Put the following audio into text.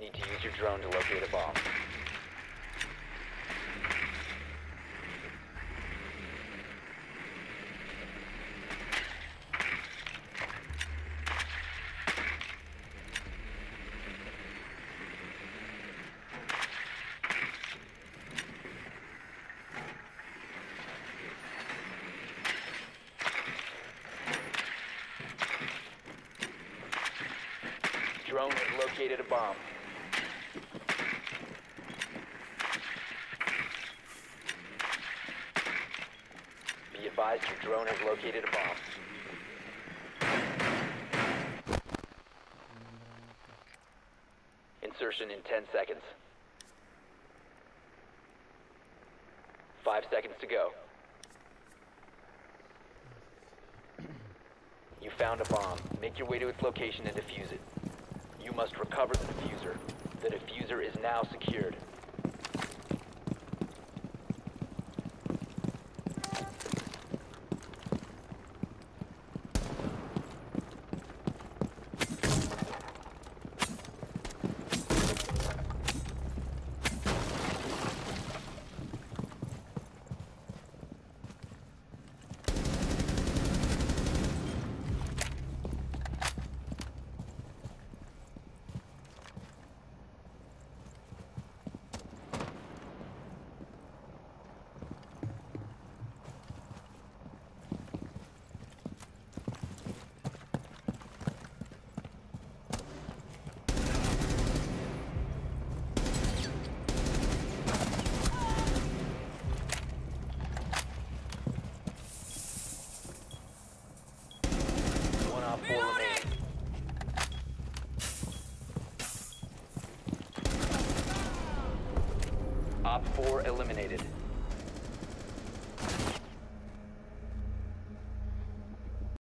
Need to use your drone to locate a bomb. Drone has located a bomb. Be advised your drone has located a bomb. Insertion in 10 seconds. 5 seconds to go. You found a bomb. Make your way to its location and defuse it. You must recover the diffuser. The diffuser is now secured. Op 4 remaining. Op 4 eliminated.